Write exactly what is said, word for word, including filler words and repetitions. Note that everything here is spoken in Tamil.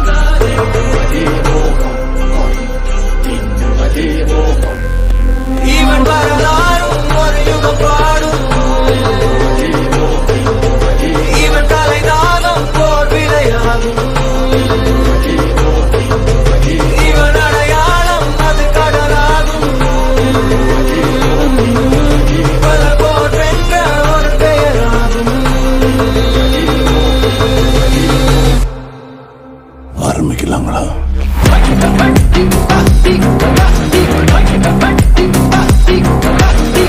இவன் வரலாறும் ஒரு யுகம் பாடும் இவன் தலைதானம் போர் விளையாடும் இவன் அடையாளம் அது கடலாகும் பல போர் வென்ற ஒரு பெயராகும். ஆரம்பிக்கலாங்களா? Bye.